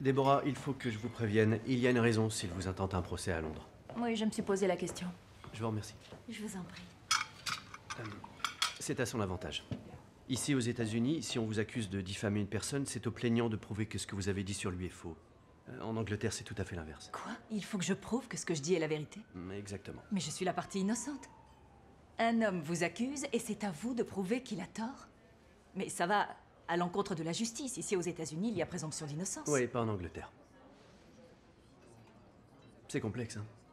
Déborah, il faut que je vous prévienne. Il y a une raison s'il vous intente un procès à Londres. Oui, je me suis posé la question. Je vous remercie. Je vous en prie. C'est à son avantage. Ici, aux États-Unis, si on vous accuse de diffamer une personne, c'est au plaignant de prouver que ce que vous avez dit sur lui est faux. En Angleterre, c'est tout à fait l'inverse. Quoi? Il faut que je prouve que ce que je dis est la vérité? Exactement. Mais je suis la partie innocente. Un homme vous accuse et c'est à vous de prouver qu'il a tort. Mais ça va à l'encontre de la justice. Ici, aux États-Unis, il y a présomption d'innocence. Oui, pas en Angleterre. C'est complexe, hein.